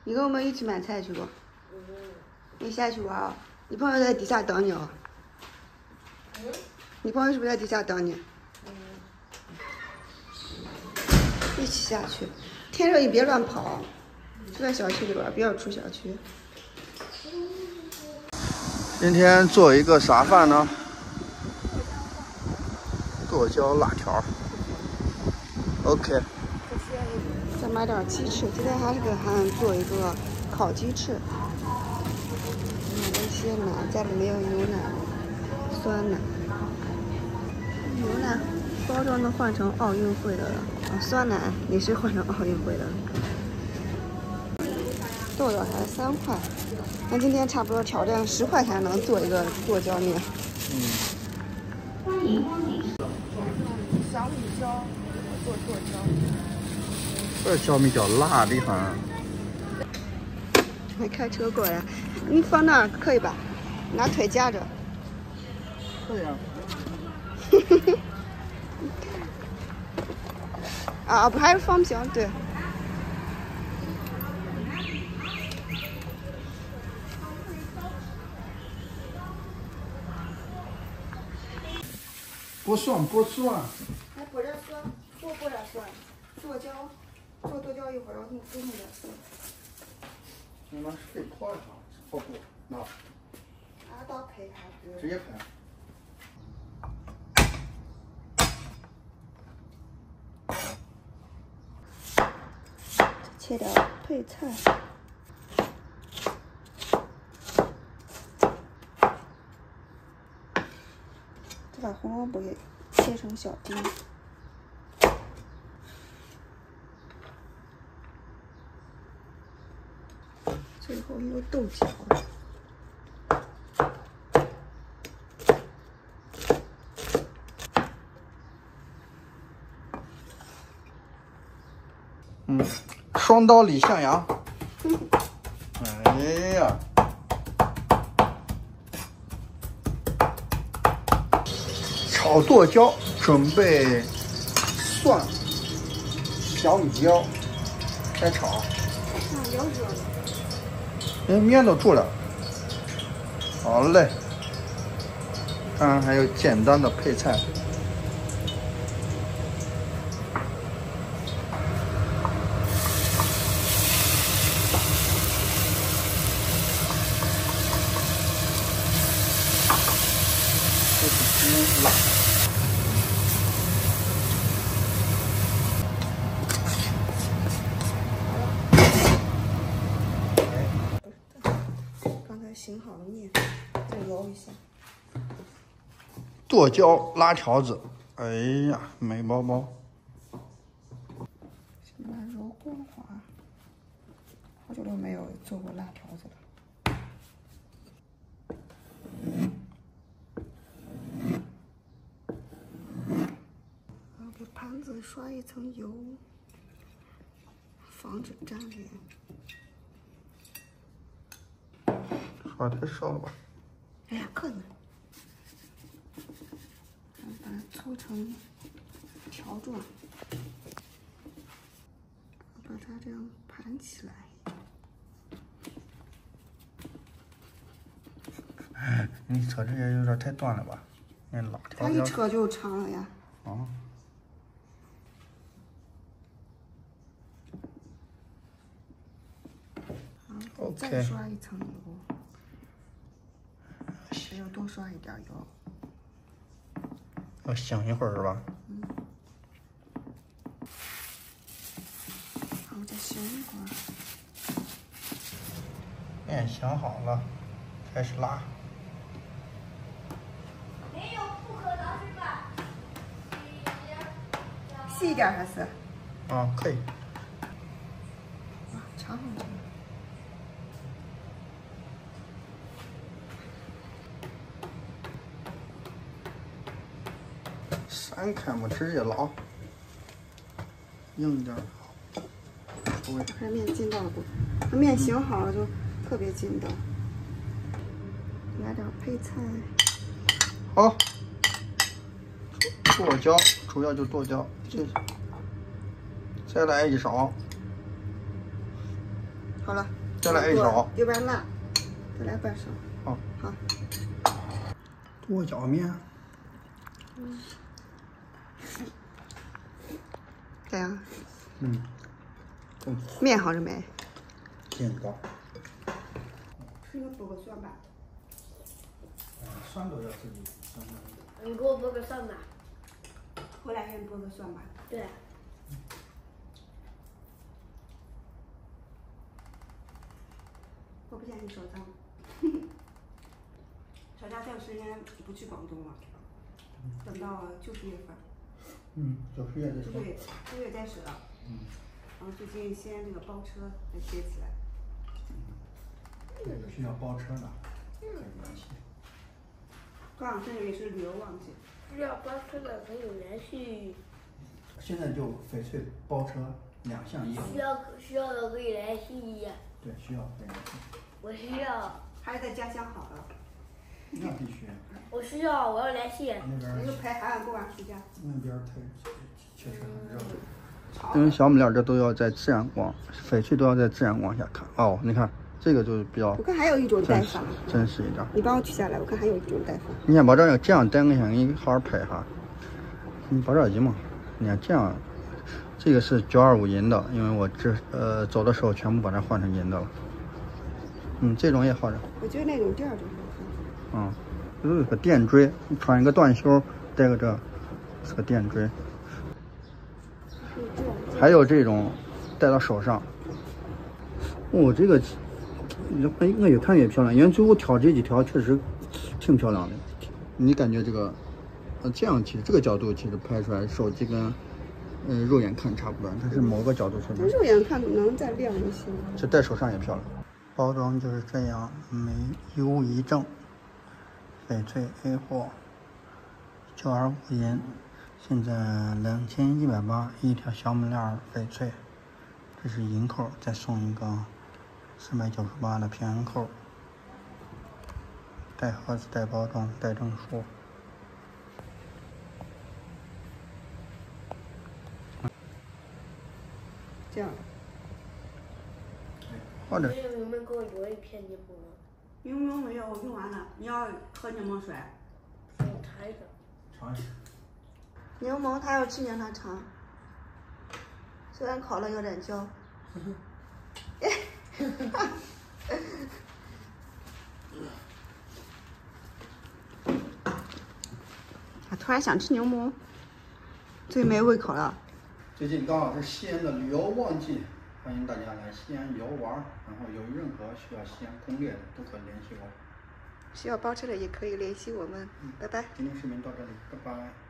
你跟我们一起买菜去不？你下去玩啊？你朋友在底下等你哦。你朋友是不是在底下等你？一起下去。天热你别乱跑，就在小区里边，不要出小区。 今天做一个啥饭呢？剁椒辣条。OK。 再买点鸡翅，今天还是给涵涵做一个烤鸡翅。买了一些奶，家里没有牛奶，酸奶。牛奶包装都换成奥运会的了，酸奶也是换成奥运会的了。豆豆才3块，那今天差不多挑战10块钱能做一个剁椒面。欢迎光临。小米椒做剁椒。 这小米椒辣的很。 还开车过来，你放那儿可以吧？拿腿夹着。 可以啊。 啊，不还是放平对。 不蒜不蒜。 还不点蒜，多不点蒜。剁椒，做剁椒一会儿，我给你多弄点蒜。 你们水泡上，泡不？那。 拿刀拍它。 直接拍。 切点配菜。再把红萝卜也切成小丁。最后一个豆角。 双刀李向阳。哎呀！炒剁椒，准备蒜、小米椒，开炒。 那要热了。 面都煮了。好嘞。看看还有简单的配菜。辣。 刚才醒好了面，再揉一下。 剁椒辣条子，哎呀，美包包。 先把它揉光滑。好久都没有做过辣条子了。给盘子刷一层油，防止粘连。 刷太少了吧？ 哎呀，可以。把它搓成条状，把它这样盘起来。 你扯这也有点太短了吧？那辣条。 它一扯就长了呀。 啊。 再刷一层油，还要多刷一点油。 要醒一会儿是吧？ 好，再醒一会儿。 面醒好了，开始拉。 没有不可能是吧？ 细一点还是？ 啊，可以。 哇，长好了。 3开嘛，直接捞，硬点儿好。 这面筋道不？它面醒好了就特别筋道。来点配菜。 好。剁椒，主要就剁椒，再来1勺。 好了。 再来一勺。 有点辣，再来半勺。 好。 好。 剁椒面。 咋样？面好着没？ 劲道。 给我剥个蒜吧。 蒜都要自己酸的。 你给我剥个蒜吧。 回来给你剥个蒜吧。 对。 我不嫌你手脏。小佳这段时间不去广东了，等到90月份。 90月再说。 对，9月再说。然后最近西安这个包车在接起来。 这个需要包车的，可以联系。 刚好这里是旅游旺季。 需要包车的可以联系。 现在就翡翠包车2项业务。 需要的可以联系。 对，需要可以联系。 我需要。 还是在家乡好了。 那必须。 我需要，我要联系。 那边。 你就陪孩子过完暑假。 那边确实很热。 因为小木链这都要在自然光，翡翠都要在自然光下看。哦，你看这个就是比较。 我看还有一种戴法， 真实一点。 你帮我取下来，我看还有一种戴法。 你看把这要这样戴，我想给你好好拍一下。你保点急嘛？你看这样，这个是925银的，因为我走的时候全部把它换成银的了。这种也好着。 我觉得那种第2种好看。 有个电坠，穿一个短袖，戴个这，是个电坠。还有这种戴到手上。这个，我越看越漂亮。因为最后挑这几条确实挺漂亮的。你感觉这个，这样其实这个角度其实拍出来手机跟肉眼看差不多，但是某个角度是。 肉眼看能再亮一些。 这戴手上也漂亮。包装就是这样，没有一正。翡翠 A 货，925银，现在2180一条小木链翡翠，这是银扣，再送一个498的平安扣，带盒子、带包装、带证书。 这样。 好的。 你们给我邮一片柠檬。 柠檬没有，我用完了。你要喝柠檬水？ 我尝一个。 尝一下。 柠檬他要吃让他尝，虽然烤了有点焦。我突然想吃柠檬，最没胃口了。 最近刚好是西安的旅游旺季，欢迎大家来西安游玩。然后有任何需要西安攻略的，都可以联系我。 需要包车的也可以联系我们。拜拜。 今天视频到这里，拜拜。